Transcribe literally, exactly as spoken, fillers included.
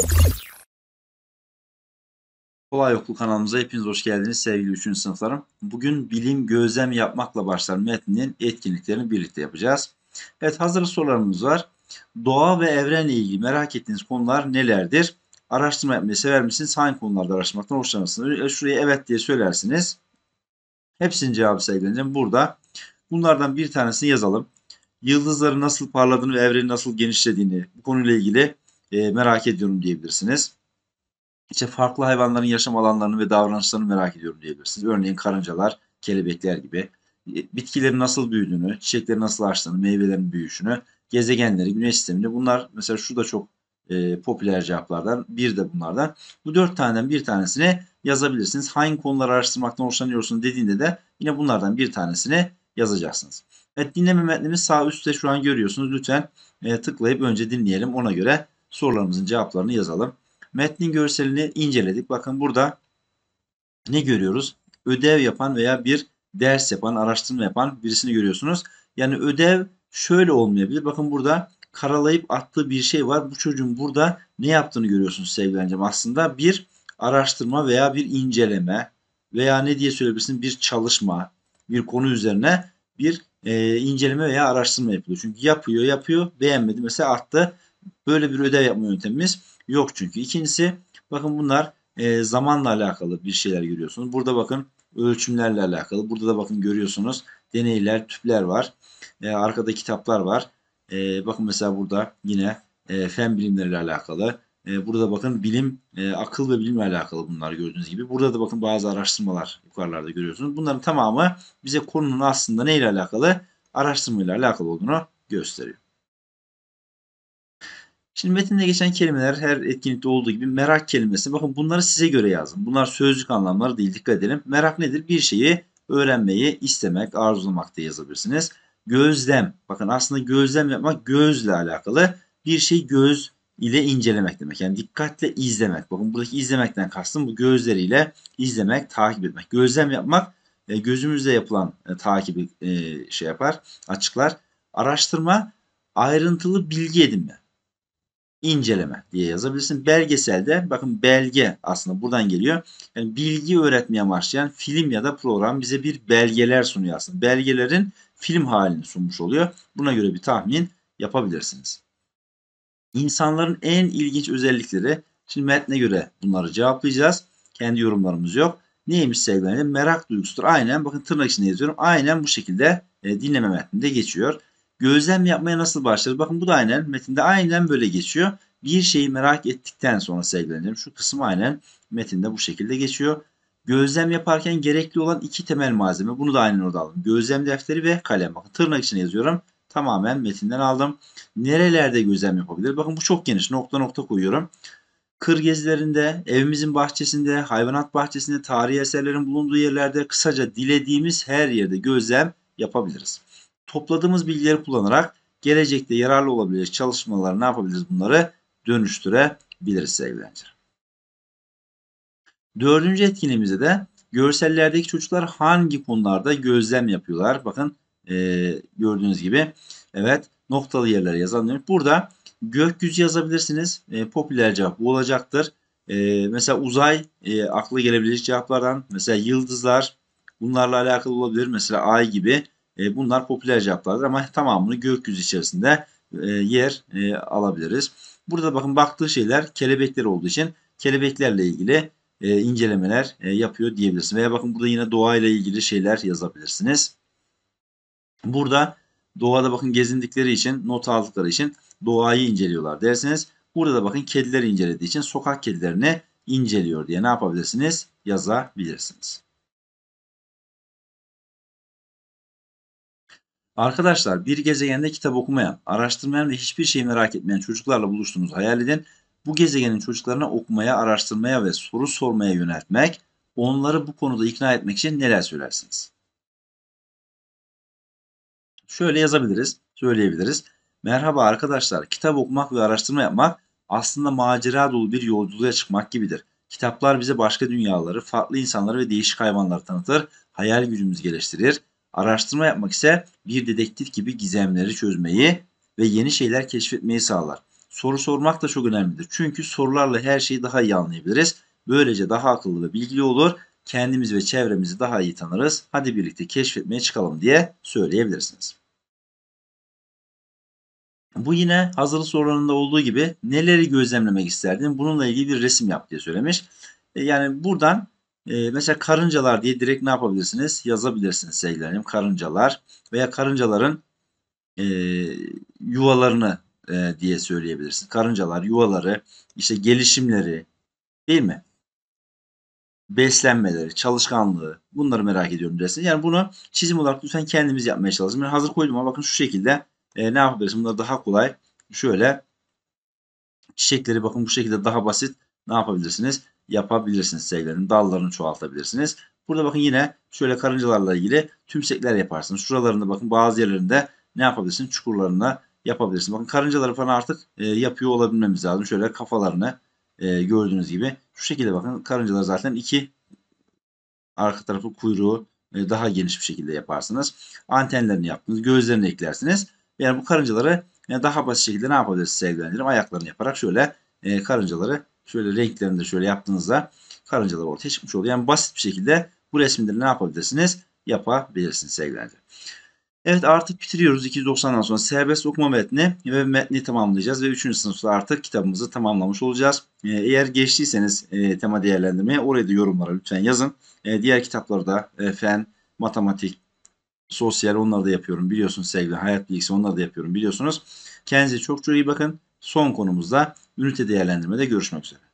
Kolay Okul kanalımıza hepiniz hoş geldiniz sevgili üçüncü sınıflarım. Bugün bilim gözlem yapmakla başlar metninin etkinliklerini birlikte yapacağız. Evet, hazır sorularımız var. Doğa ve evrenle ilgili merak ettiğiniz konular nelerdir? Araştırma yapmayı sever misiniz? Hangi konularda araştırmaktan hoşlanırsınız? Şuraya evet diye söylersiniz. Hepsinin cevabı sevgileneceğim. Burada bunlardan bir tanesini yazalım. Yıldızların nasıl parladığını ve evrenin nasıl genişlediğini bu konuyla ilgili e, merak ediyorum diyebilirsiniz. İşte farklı hayvanların yaşam alanlarını ve davranışlarını merak ediyorum diyebilirsiniz. Örneğin karıncalar, kelebekler gibi. E, Bitkilerin nasıl büyüdüğünü, çiçeklerin nasıl açtığını, meyvelerin büyüyüşünü, gezegenleri, güneş sistemini, bunlar mesela şu da çok e, popüler cevaplardan, bir de bunlardan. Bu dört taneden bir tanesini yazabilirsiniz. Hangi konuları araştırmaktan hoşlanıyorsun dediğinde de yine bunlardan bir tanesini yazacaksınız. Evet, dinleme metnimiz sağ üstte şu an görüyorsunuz. Lütfen e, tıklayıp önce dinleyelim. Ona göre sorularımızın cevaplarını yazalım. Metnin görselini inceledik. Bakın burada ne görüyoruz? Ödev yapan veya bir ders yapan, araştırma yapan birisini görüyorsunuz. Yani ödev şöyle olmayabilir. Bakın burada karalayıp attığı bir şey var. Bu çocuğun burada ne yaptığını görüyorsunuz sevgili öğrencim. Aslında bir araştırma veya bir inceleme veya ne diye söyleyebilirsin, bir çalışma, bir konu üzerine bir e, inceleme veya araştırma yapıyor. Çünkü yapıyor, yapıyor, beğenmedi, mesela attı. Böyle bir ödev yapma yöntemimiz yok çünkü. İkincisi, bakın bunlar e, zamanla alakalı bir şeyler görüyorsunuz. Burada bakın ölçümlerle alakalı. Burada da bakın görüyorsunuz deneyler, tüpler var. E, arkada kitaplar var. E, bakın mesela burada yine e, fen bilimleriyle alakalı. E, burada bakın bilim, e, akıl ve bilimle alakalı bunlar gördüğünüz gibi. Burada da bakın bazı araştırmalar yukarılarda görüyorsunuz. Bunların tamamı bize konunun aslında neyle alakalı? Araştırmayla alakalı olduğunu gösteriyor. Şimdi metinde geçen kelimeler her etkinlikte olduğu gibi merak kelimesi. Bakın bunları size göre yazın. Bunlar sözlük anlamları değil, dikkat edelim. Merak nedir? Bir şeyi öğrenmeyi istemek, arzulamak diye yazabilirsiniz. Gözlem. Bakın aslında gözlem yapmak gözle alakalı. Bir şeyi göz ile incelemek demek. Yani dikkatle izlemek. Bakın buradaki izlemekten kastım bu gözleriyle izlemek, takip etmek. Gözlem yapmak e, gözümüzle yapılan e, takibi e, şey yapar, açıklar. Araştırma ayrıntılı bilgi edinme, inceleme diye yazabilirsin. Belgeselde bakın belge aslında buradan geliyor. Yani bilgi öğretmeye amaçlayan film ya da program bize bir belgeler sunuyor aslında. Belgelerin film halini sunmuş oluyor. Buna göre bir tahmin yapabilirsiniz. İnsanların en ilginç özellikleri. Şimdi metne göre bunları cevaplayacağız. Kendi yorumlarımız yok. Neymiş sevgilerim? Merak duygusudur. Aynen bakın tırnak içinde yazıyorum. Aynen bu şekilde e, dinleme metninde geçiyor. Gözlem yapmaya nasıl başlarız? Bakın bu da aynen metinde aynen böyle geçiyor. Bir şeyi merak ettikten sonra sevgilerim şu kısım aynen metinde bu şekilde geçiyor. Gözlem yaparken gerekli olan iki temel malzeme. Bunu da aynen orada aldım. Gözlem defteri ve kalem. Bakın tırnak içine yazıyorum. Tamamen metinden aldım. Nerelerde gözlem yapabilir? Bakın bu çok geniş. Nokta nokta koyuyorum. Kır gezilerinde, evimizin bahçesinde, hayvanat bahçesinde, tarihi eserlerin bulunduğu yerlerde, kısaca dilediğimiz her yerde gözlem yapabiliriz. Topladığımız bilgileri kullanarak gelecekte yararlı olabilecek çalışmaları ne yapabiliriz? Bunları dönüştürebiliriz sevgili öğrenciler. Dördüncü etkinliğimizde de görsellerdeki çocuklar hangi konularda gözlem yapıyorlar? Bakın e, gördüğünüz gibi evet noktalı yerlere yazalım. Burada gökyüzü yazabilirsiniz. E, popüler cevap bu olacaktır. E, mesela uzay e, akla gelebilecek cevaplardan. Mesela yıldızlar bunlarla alakalı olabilir. Mesela ay gibi. E, bunlar popüler cevaplardır ama tamamını gökyüzü içerisinde e, yer e, alabiliriz. Burada bakın baktığı şeyler kelebekler olduğu için kelebeklerle ilgili e, incelemeler e, yapıyor diyebilirsiniz. Veya bakın burada yine doğayla ilgili şeyler yazabilirsiniz. Burada doğada bakın gezindikleri için, not aldıkları için doğayı inceliyorlar dersiniz. Burada da bakın kedileri incelediği için sokak kedilerini inceliyor diye ne yapabilirsiniz? Yazabilirsiniz. Arkadaşlar, bir gezegende kitap okumayan, araştırmayan ve hiçbir şey merak etmeyen çocuklarla buluştuğunuzu hayal edin. Bu gezegenin çocuklarına okumaya, araştırmaya ve soru sormaya yöneltmek, onları bu konuda ikna etmek için neler söylersiniz? Şöyle yazabiliriz, söyleyebiliriz. Merhaba arkadaşlar, kitap okumak ve araştırma yapmak aslında macera dolu bir yolculuğa çıkmak gibidir. Kitaplar bize başka dünyaları, farklı insanları ve değişik hayvanları tanıtır, hayal gücümüzü geliştirir. Araştırma yapmak ise bir dedektif gibi gizemleri çözmeyi ve yeni şeyler keşfetmeyi sağlar. soru sormak da çok önemlidir. Çünkü sorularla her şeyi daha iyi anlayabiliriz. Böylece daha akıllı ve bilgili olur. Kendimizi ve çevremizi daha iyi tanırız. Hadi birlikte keşfetmeye çıkalım diye söyleyebilirsiniz. Bu yine hazırlık sorularında olduğu gibi neleri gözlemlemek isterdin? Bununla ilgili bir resim yap diye söylemiş. E, yani buradan e, mesela karıncalar diye direkt ne yapabilirsiniz? Yazabilirsiniz sevgilerim. Karıncalar veya karıncaların e, yuvalarını e, diye söyleyebilirsiniz. Karıncalar, yuvaları, işte gelişimleri değil mi? Beslenmeleri, çalışkanlığı bunları merak ediyorum dersiniz. Yani bunu çizim olarak lütfen kendimiz yapmaya çalışın. Ben hazır koydum ama bakın şu şekilde e, ne yapabiliriz? Bunlar daha kolay. Şöyle çiçekleri bakın bu şekilde daha basit ne yapabilirsiniz? Yapabilirsiniz sevgilerim. Dallarını çoğaltabilirsiniz. Burada bakın yine şöyle karıncalarla ilgili tümsekler yaparsınız. Şuralarında bakın bazı yerlerinde ne yapabilirsiniz? Çukurlarına yapabilirsiniz. Bakın karıncaları falan artık e, yapıyor olabilmemiz lazım. Şöyle kafalarını e, gördüğünüz gibi şu şekilde bakın karıncalar zaten iki arka tarafı kuyruğu e, daha geniş bir şekilde yaparsınız. Antenlerini yaptınız. Gözlerini eklersiniz. Yani bu karıncaları yani daha basit şekilde ne yapabilirsiniz sevgilendirim? Ayaklarını yaparak şöyle e, karıncaları şöyle renklerini de şöyle yaptığınızda karıncalar ortaya çıkmış oluyor. Yani basit bir şekilde bu resimleri ne yapabilirsiniz? Yapabilirsiniz sevgilendirim. Evet artık bitiriyoruz. iki yüz doksandan sonra serbest okuma metni ve metni tamamlayacağız ve üçüncü sınıfta artık kitabımızı tamamlamış olacağız. Ee, eğer geçtiyseniz e, tema değerlendirmeye oraya da yorumlara lütfen yazın. E, diğer kitapları da e, fen, matematik, sosyal onları da yapıyorum biliyorsunuz sevgili hayat bilgisi onları da yapıyorum biliyorsunuz. Kendinize çok çok iyi bakın. Son konumuzda ünite değerlendirmede görüşmek üzere.